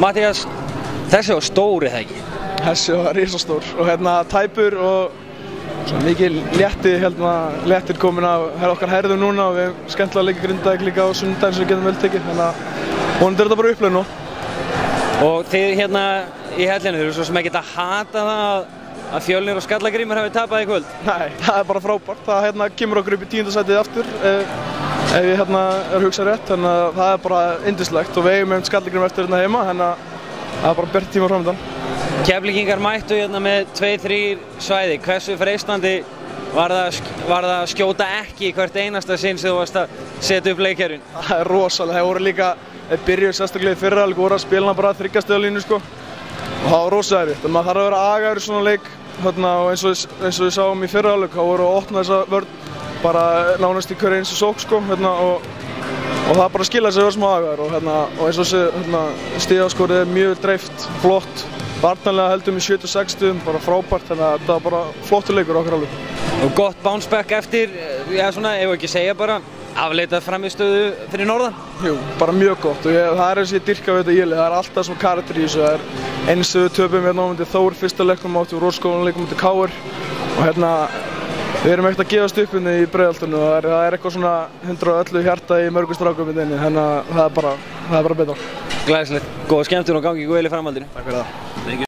Matthías, þessi var stór eða ekki? Þessi var risastór og tæpur og svona mikið léttir komin af okkar herðum núna og við hefum skemmtilega leikið Grindavík líka á sunnudaginn sem við getum vel tekið, þannig að vonandi þetta bara uppleið nú. Og þið hérna í hellinu, þið eru svo sem ekkert að hata það að Fjölnir og Skallagrímur hafi tapað í kvöld? Nei, það er bara frábært, það kemur okkur upp í 10. sætið aftur ef ég er að hugsa rétt, þannig að það er bara yndislegt og við eigum Skallagrímur eftir hérna heima, þannig að það er bara bjart tíma framöndan. Keflvíkingar mættu hérna með 2-3 svæði. Hversu freistandi var það að skjóta ekki í hvert einasta sinn sem þú varst að setja upp leikkerfin? Það er rosalega. Það voru líka, þeir byrjuðu sérstaklega í fyrra, voru að spila bara 3 stiga línu sko. Og það var rosalega erfitt. Maður þarf að vera agaður í svona leik og eins og við sáum í fyrra hálfleik, þá voru að opna þessa vörn bara nánast í hverju eins og sók sko. Og það bara skilaði sig að vera smá agaður og eins og þessi stigaskorið er mjög dreift, flott. Varnarlega heldum við 76, bara frábært, þannig að þetta var bara flottur leikur okkar alveg. Og gott bounce back eftir, já svona, ef ekki segja bara, afleitað framistöðu fyrir norðan? Jú, bara mjög gott og það er eins og ég dyrka við þetta í Ili, það er alltaf svona karakter í þessu, það er eins og við töpum hérna á móti Þór fyrsta leiknum átti og rosalegum leikum móti KR og við erum ekkert að gefast upp hérna í Breiðholtinu og það er eitthvað svona 111 hjarta í mörgum strákum hérna inni, þannig að það er bara betra. Glæsilegt, góða skemmtun og gangi vel í framhaldinu. Takk fyrir það.